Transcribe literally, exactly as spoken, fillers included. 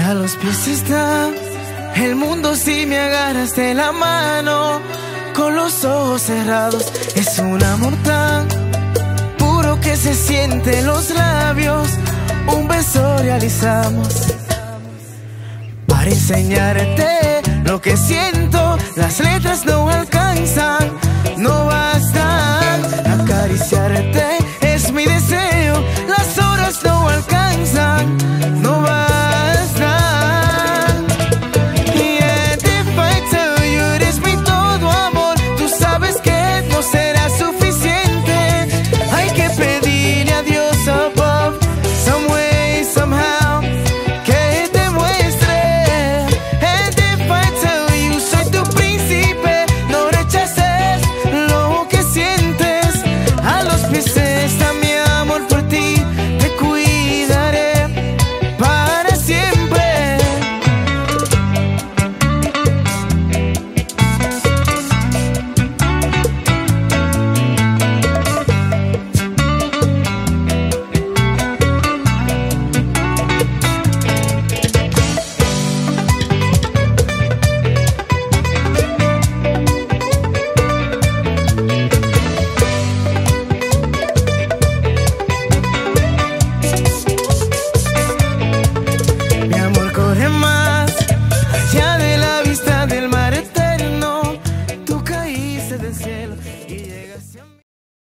A los pies está el mundo si me agarras de la mano. Con los ojos cerrados es un amor tan puro que se siente en los labios. Un beso realizamos para enseñarte lo que siento. Las letras no alcanzan